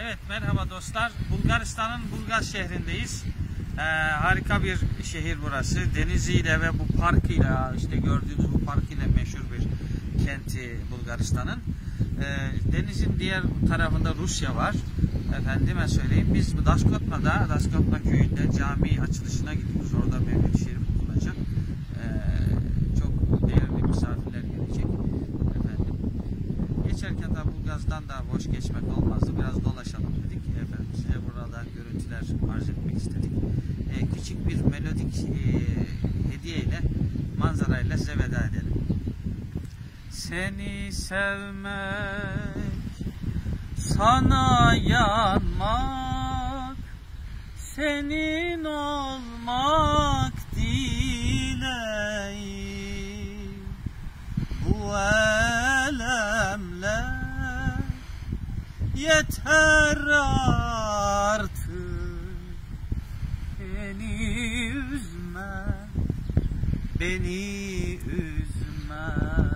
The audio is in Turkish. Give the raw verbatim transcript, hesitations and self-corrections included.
Evet, merhaba dostlar. Bulgaristan'ın Burgaz şehrindeyiz. Ee, harika bir şehir burası. Deniziyle ve bu parkıyla, işte gördüğünüz bu parkıyla meşhur bir kenti Bulgaristan'ın. Ee, denizin diğer tarafında Rusya var. Efendime söyleyeyim, biz bu Daskotna'da, Daskotna köyünde cami açılışına gidiyoruz. Orada Mevlid-i Şerif okunacak. Ee, çok değerli misafirler gelecek. Efendim. Geçerken de Bulgaz'dan da boş geçmek olmazdı. Biraz dolaşalım dedik. Efendim, size burada görüntüler arz etmek istedik. Ee, küçük bir melodik e, hediyeyle, manzarayla size veda edelim. Seni sevmek, sana yanmak, senin olmak dileğim. Bu elemler yeter artık, beni üzme, beni üzme.